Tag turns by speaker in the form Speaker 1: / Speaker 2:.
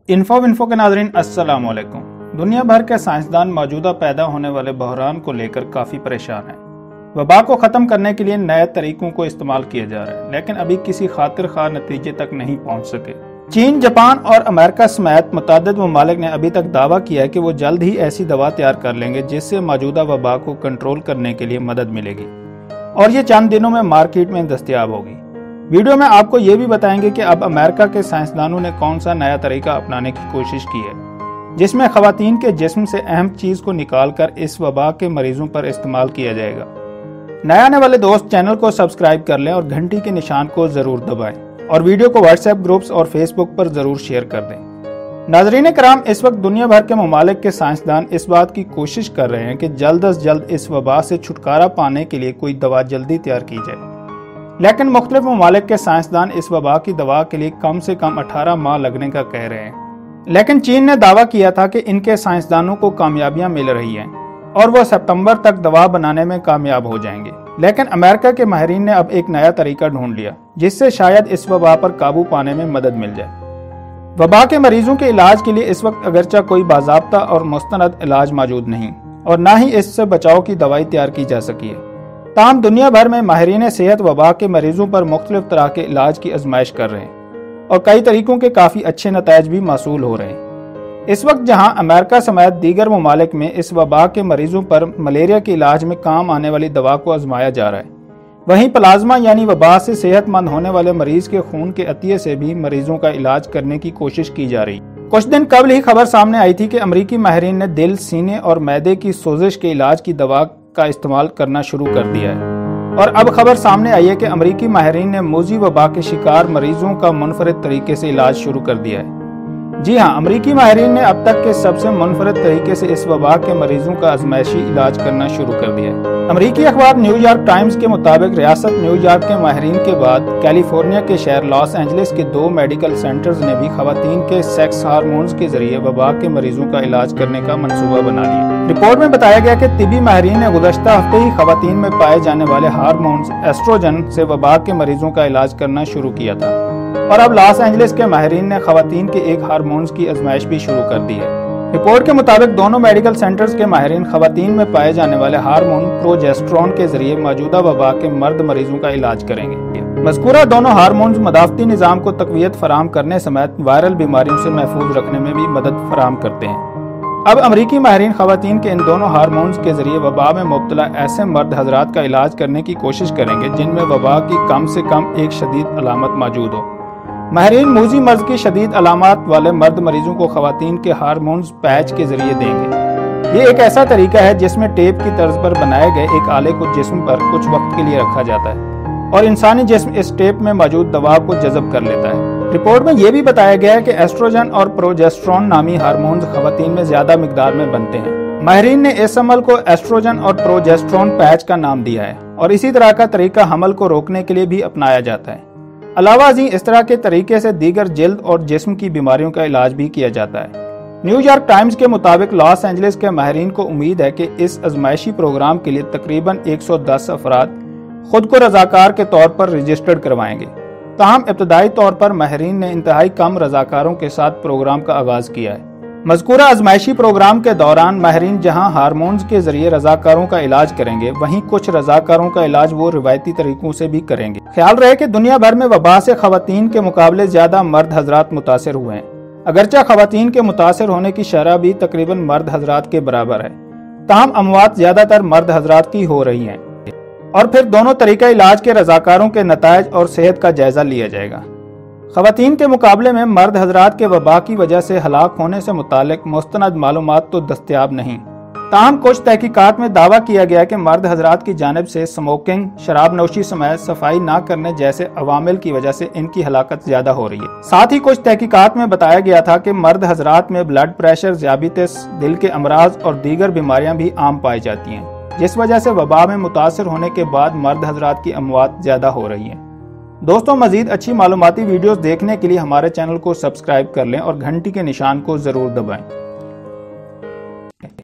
Speaker 1: Info के नाज़रीन अस्सलाम वालेकुम। दुनिया भर के साइंसदान मौजूदा पैदा होने वाले बहरान को लेकर काफ़ी परेशान हैं। वबा को ख़त्म करने के लिए नए तरीकों को इस्तेमाल किया जा रहा है, लेकिन अभी किसी खातिर ख़ार नतीजे तक नहीं पहुंच सके। चीन, जापान और अमेरिका समेत मुतअद्दिद ममालिक ने अभी तक दावा किया है कि वो जल्द ही ऐसी दवा तैयार कर लेंगे जिससे मौजूदा वबा को कंट्रोल करने के लिए मदद मिलेगी और ये चंद दिनों में मार्केट में दस्तयाब होगी। वीडियो में आपको ये भी बताएंगे कि अब अमेरिका के साइंसदानों ने कौन सा नया तरीका अपनाने की कोशिश की है जिसमें खवातीन के जिस्म से अहम चीज़ को निकालकर इस वबा के मरीजों पर इस्तेमाल किया जाएगा। नए आने वाले दोस्त चैनल को सब्सक्राइब कर लें और घंटी के निशान को ज़रूर दबाएं और वीडियो को व्हाट्सएप ग्रुप्स और फेसबुक पर ज़रूर शेयर कर दें। नाज़रीन कराम, इस वक्त दुनिया भर के ममालिक के साइंसदान इस बात की कोशिश कर रहे हैं कि जल्द अज जल्द इस वबा से छुटकारा पाने के लिए कोई दवा जल्दी तैयार की जाए, लेकिन मुख्तलिफ ममालिक के साइंसदान इस वबा की दवा के लिए कम से कम 18 माह लगने का कह रहे हैं। लेकिन चीन ने दावा किया था कि इनके साइंसदानों को कामयाबियां मिल रही हैं और वो सितंबर तक दवा बनाने में कामयाब हो जाएंगे। लेकिन अमेरिका के माहिरीन ने अब एक नया तरीका ढूंढ लिया जिससे शायद इस वबा पर काबू पाने में मदद मिल जाए। वबा के मरीजों के इलाज के लिए इस वक्त अगरचा कोई बाज़ाब्ता और मुस्तनद इलाज मौजूद नहीं और न ही इससे बचाव की दवाई तैयार की जा सकी है। ताहम दुनिया भर में माहिरीन सेहत वबा के मरीजों पर मुख्तलिफ तरह के इलाज की आजमाइश कर रहे हैं और कई तरीकों के काफ़ी अच्छे नताइज भी मौसूल हो रहे हैं। इस वक्त जहां अमेरिका समेत दीगर ममालिक में इस वबा के मरीजों पर मलेरिया के इलाज में काम आने वाली दवा को आजमाया जा रहा है, वहीं प्लाज्मा यानी वबा से सेहतमंद होने वाले मरीज के खून के अतिये से भी मरीजों का इलाज करने की कोशिश की जा रही। कुछ दिन कबल ही खबर सामने आई थी कि अमरीकी माहिरीन ने दिल, सीने और मैदे की सोजिश के इलाज की दवा का इस्तेमाल करना शुरू कर दिया है और अब खबर सामने आई है कि अमरीकी माहिरीन ने मोजी वबा के शिकार मरीजों का मुनफरद तरीके से इलाज शुरू कर दिया है। जी हाँ, अमरीकी माहिरीन ने अब तक के सबसे मुनफरद तरीके से इस वबा के मरीजों का आजमाइशी इलाज करना शुरू कर दिया है। अमरीकी अखबार न्यूयॉर्क टाइम्स के मुताबिक रियासत न्यूयॉर्क के माहिरीन के बाद कैलिफोर्निया के शहर लॉस एंजलिस के 2 मेडिकल सेंटर्स ने भी खवातीन के सेक्स हार्मोन्स के जरिए वबा के मरीजों का इलाज करने का मंसूबा बना लिया। रिपोर्ट में बताया गया कि तिबी माहिरीन ने गुज़श्ता हफ्ते ही खवातीन में पाए जाने वाले हार्मोन्स एस्ट्रोजन से वबा के मरीजों का इलाज करना शुरू किया था और अब लॉस एंजलिस के माहिरीन ने खवातीन के एक हार्मोन्स की आजमाइश भी शुरू कर दी है। रिपोर्ट के मुताबिक दोनों मेडिकल सेंटर्स के माहिरीन खवातीन में पाए जाने वाले हार्मोन प्रोजेस्टेरोन के जरिए मौजूदा वबा के मर्द मरीजों का इलाज करेंगे। मज़कूरा दोनों हार्मोन्स मदाफ़ती निज़ाम को तक़वियत फराहम करने समेत वायरल बीमारियों से महफूज रखने में भी मदद फराहम करते हैं। अब अमरीकी माहिरीन खवातीन के इन दोनों हार्मोन्स के जरिए वबा में मुब्तला ऐसे मर्द हजरात का इलाज करने की कोशिश करेंगे जिनमें वबा की कम से कम एक शदीद अलामत मौजूद हो। माहिरीन मूजी मर्ज की शदीद अलामत वाले मर्द मरीजों को खवातीन के हार्मोन्स पैच के जरिए देंगे। ये एक ऐसा तरीका है जिसमें टेप की तर्ज पर बनाए गए एक आले को जिस्म पर कुछ वक्त के लिए रखा जाता है और इंसानी जिस्म इस टेप में मौजूद दवा को जज़ब कर लेता है। रिपोर्ट में यह भी बताया गया है कि एस्ट्रोजन और प्रोजेस्टेरोन नामी हार्मोन्स खवातीन में ज्यादा मिकदार में बनते हैं। माहिरीन ने इस अमल को एस्ट्रोजन और प्रोजेस्टेरोन पैच का नाम दिया है और इसी तरह का तरीका हमल को रोकने के लिए भी अपनाया जाता है। अलावा इस तरह के तरीके से दीगर जिल्द और जिस्म की बीमारियों का इलाज भी किया जाता है। न्यूयॉर्क टाइम्स के मुताबिक लॉस एंजलिस के माहिरीन को उम्मीद है कि इस आजमाइशी प्रोग्राम के लिए तकरीबन 110 अफराद खुद को रजाकार के तौर पर रजिस्टर्ड करवाएंगे। ताहम इब्तदाई तौर पर माहिरीन ने इंतहाई कम रजाकारों के साथ प्रोग्राम का आगाज किया है। मज़कूरा आजमाइशी प्रोग्राम के दौरान माहिरीन जहां हार्मोन्स के जरिए रजाकारों का इलाज करेंगे, वहीं कुछ रजाकारों का इलाज वो रिवायती तरीकों से भी करेंगे। ख्याल रहे कि दुनिया भर में वबा से खवातीन के मुकाबले ज्यादा मर्द हजरात मुतासिर हुए हैं, अगरचा खवातीन के मुतासिर होने की शरह भी तकरीबन मर्द हजरात के बराबर है। ताहम अमवात ज्यादातर मर्द हजरात की हो रही हैं और फिर दोनों तरीका इलाज के रजाकारों के नताइज और सेहत का जायजा लिया जाएगा। खवातीन के मुकाबले में मर्द हजरात के वबा की वजह से हलाक होने से मुतालिक मुस्तनद मालूमात तो दस्तयाब नहीं। ताहम कुछ तहकीकात में दावा किया गया कि मर्द हजरात की जानिब से स्मोकिंग, शराब नोशी समेत सफाई ना करने जैसे अवामिल की वजह से इनकी हलाकत ज्यादा हो रही है। साथ ही कुछ तहकीकात में बताया गया था कि मर्द हजरात में ब्लड प्रेशर, ज़ियाबितिस, दिल के अमराज और दीगर बीमारियां भी आम पाई जाती हैं, जिस वजह से वबा में मुतासर होने के बाद मर्द हजरात की अमवात ज्यादा हो रही हैं। दोस्तों, मजीद अच्छी मालूमाती वीडियोस देखने के लिए हमारे चैनल को सब्सक्राइब कर लें और घंटी के निशान को जरूर दबाएं।